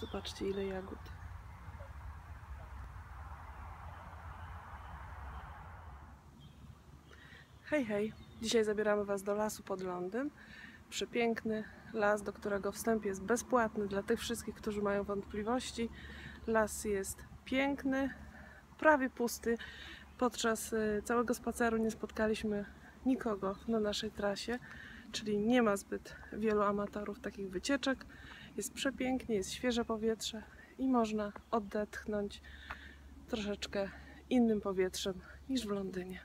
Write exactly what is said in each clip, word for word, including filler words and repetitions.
Zobaczcie, ile jagód. Hej, hej! Dzisiaj zabieramy Was do lasu pod lądem. Przepiękny las, do którego wstęp jest bezpłatny dla tych wszystkich, którzy mają wątpliwości. Las jest piękny, prawie pusty. Podczas całego spaceru nie spotkaliśmy nikogo na naszej trasie, czyli nie ma zbyt wielu amatorów takich wycieczek. Jest przepięknie, jest świeże powietrze i można odetchnąć troszeczkę innym powietrzem niż w Londynie.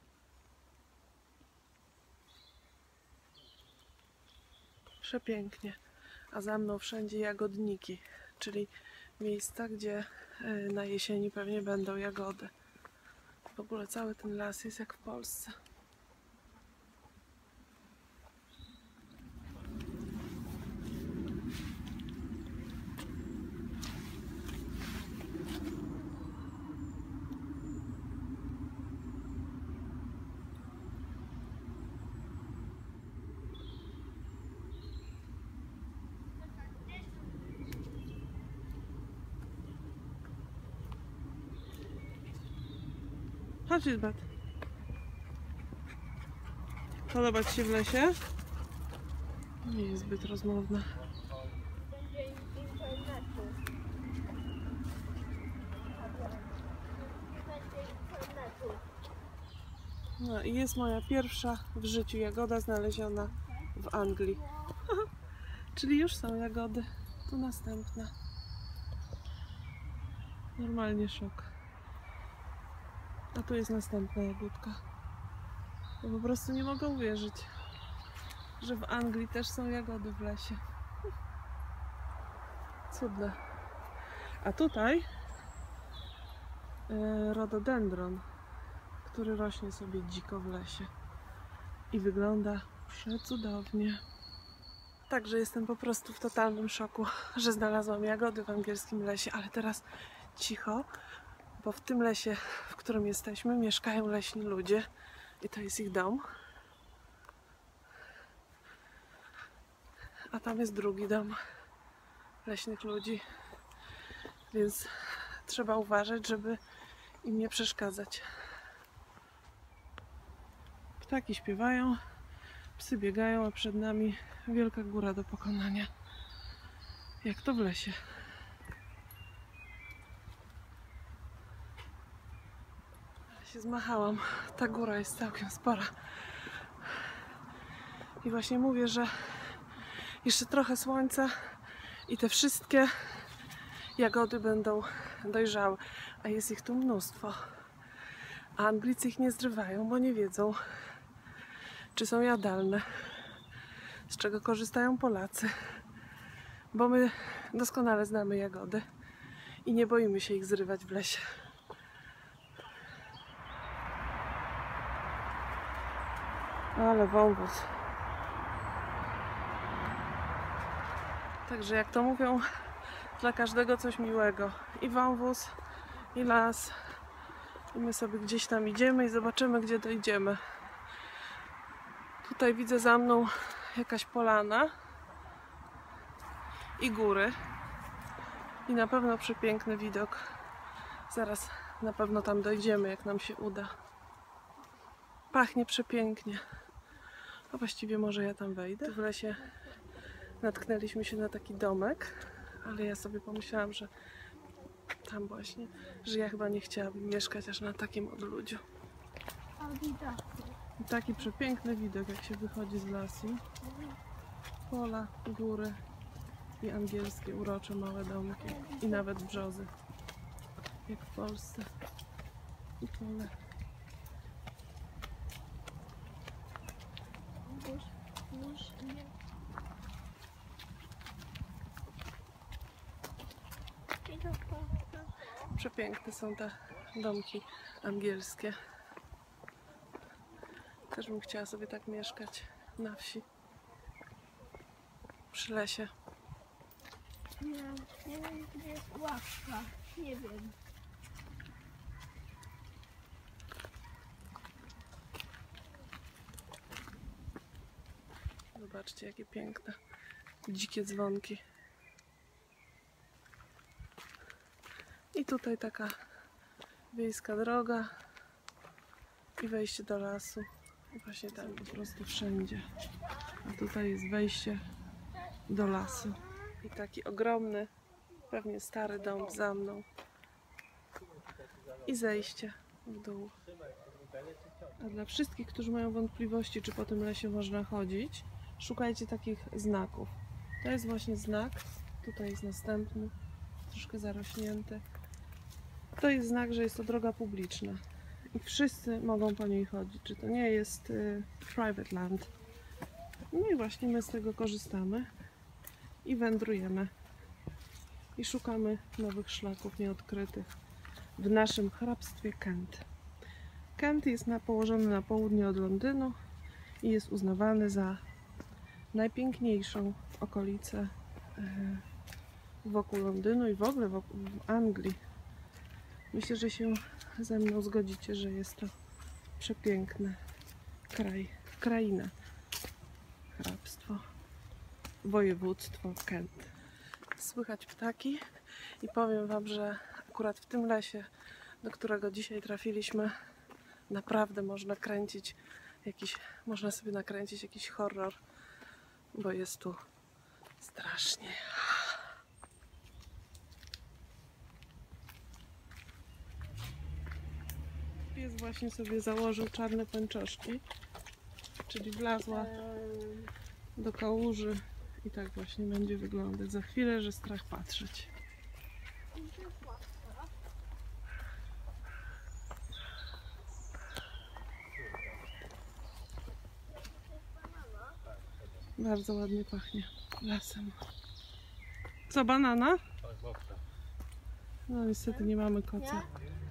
Przepięknie, a za mną wszędzie jagodniki, czyli miejsca, gdzie na jesieni pewnie będą jagody. W ogóle cały ten las jest jak w Polsce. Chodź, Izbet. Podoba Ci się w lesie? Nie jest zbyt rozmowna. Będzie internetu. Będzie internetu. No i jest moja pierwsza w życiu jagoda znaleziona w Anglii. Czyli już są jagody. Tu następna. Normalnie szok. A tu jest następna jagódka. Ja po prostu nie mogę uwierzyć, że w Anglii też są jagody w lesie. Cudne. A tutaj e, rododendron, który rośnie sobie dziko w lesie i wygląda przecudownie. Także jestem po prostu w totalnym szoku, że znalazłam jagody w angielskim lesie, ale teraz cicho, bo w tym lesie, w którym jesteśmy, mieszkają leśni ludzie i to jest ich dom. A tam jest drugi dom leśnych ludzi, więc trzeba uważać, żeby im nie przeszkadzać. Ptaki śpiewają, psy biegają, a przed nami wielka góra do pokonania. Jak to w lesie. Ale się zmachałam. Ta góra jest całkiem spora. I właśnie mówię, że jeszcze trochę słońca i te wszystkie jagody będą dojrzałe. A jest ich tu mnóstwo. A Anglicy ich nie zrywają, bo nie wiedzą, czy są jadalne. Z czego korzystają Polacy. Bo my doskonale znamy jagody i nie boimy się ich zrywać w lesie. Ale wąwóz. Także jak to mówią, dla każdego coś miłego. I wąwóz, i las. I my sobie gdzieś tam idziemy i zobaczymy, gdzie dojdziemy. Tutaj widzę za mną jakaś polana i góry. I na pewno przepiękny widok. Zaraz na pewno tam dojdziemy, jak nam się uda. Pachnie przepięknie. A właściwie może ja tam wejdę. Tu w lesie natknęliśmy się na taki domek, ale ja sobie pomyślałam, że tam właśnie, że ja chyba nie chciałabym mieszkać aż na takim odludziu. I taki przepiękny widok, jak się wychodzi z lasu. Pola, góry i angielskie, urocze, małe domki. I nawet brzozy. Jak w Polsce. I pole. Przepiękne są te domki angielskie. Też bym chciała sobie tak mieszkać na wsi. Przy lesie. Nie, nie wiem, gdzie jest ławka. Nie wiem. Zobaczcie, jakie piękne, dzikie dzwonki. I tutaj taka wiejska droga i wejście do lasu. I właśnie tam po prostu wszędzie. A tutaj jest wejście do lasu. I taki ogromny, pewnie stary dom za mną. I zejście w dół. A dla wszystkich, którzy mają wątpliwości, czy po tym lesie można chodzić, szukajcie takich znaków. To jest właśnie znak. Tutaj jest następny, troszkę zarośnięty. To jest znak, że jest to droga publiczna. I wszyscy mogą po niej chodzić. Czy to nie jest y, private land. No i właśnie my z tego korzystamy. I wędrujemy. I szukamy nowych szlaków nieodkrytych w naszym hrabstwie Kent. Kent jest na, położony na południe od Londynu i jest uznawany za najpiękniejszą okolicę y, wokół Londynu i w ogóle wokół, w Anglii. Myślę, że się ze mną zgodzicie, że jest to przepiękny kraj, kraina, hrabstwo, województwo Kent. Słychać ptaki i powiem wam, że akurat w tym lesie, do którego dzisiaj trafiliśmy, naprawdę można kręcić jakiś, można sobie nakręcić jakiś horror, bo jest tu strasznie. Pies właśnie sobie założył czarne pęczoszki, czyli wlazła do kałuży i tak właśnie będzie wyglądać. Za chwilę, że strach patrzeć. Bardzo ładnie pachnie lasem. Co, banana? No niestety nie mamy koca.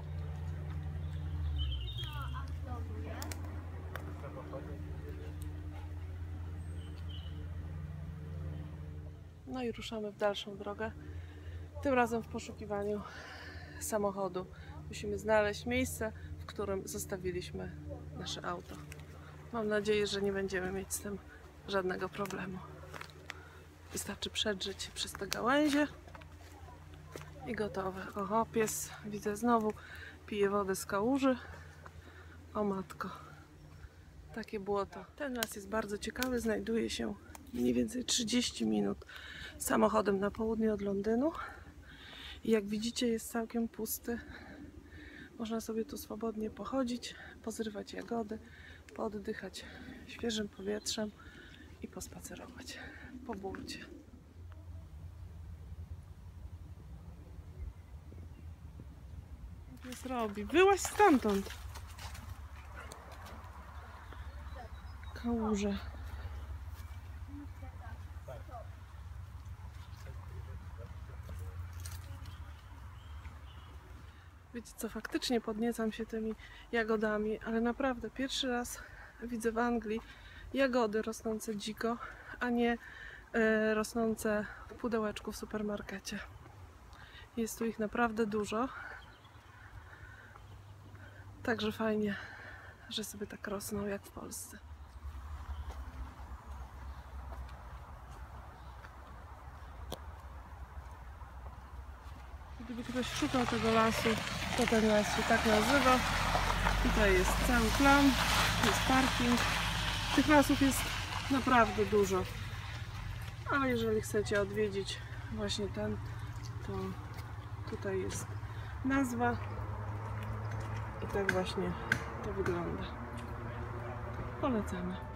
No i ruszamy w dalszą drogę. Tym razem w poszukiwaniu samochodu. Musimy znaleźć miejsce, w którym zostawiliśmy nasze auto. Mam nadzieję, że nie będziemy mieć z tym żadnego problemu. Wystarczy przedrzeć się przez te gałęzie i gotowe. Oho, pies widzę znowu pije wodę z kałuży. O matko, takie błoto. Ten las jest bardzo ciekawy, znajduje się mniej więcej trzydzieści minut samochodem na południe od Londynu. I jak widzicie, jest całkiem pusty. Można sobie tu swobodnie pochodzić, pozrywać jagody, pooddychać świeżym powietrzem i pospacerować po błocie. Pies robi. Wyłaź stamtąd! Kałuże. Wiecie co, faktycznie podniecam się tymi jagodami, ale naprawdę pierwszy raz widzę w Anglii jagody rosnące dziko, a nie y, rosnące w pudełeczku w supermarkecie. Jest tu ich naprawdę dużo. Także fajnie, że sobie tak rosną jak w Polsce. Gdyby ktoś szukał tego lasu, to ten las się tak nazywa. Tutaj jest cały plan, jest parking. Tych lasów jest naprawdę dużo. Ale jeżeli chcecie odwiedzić właśnie ten, to tutaj jest nazwa. I tak właśnie to wygląda. Polecamy.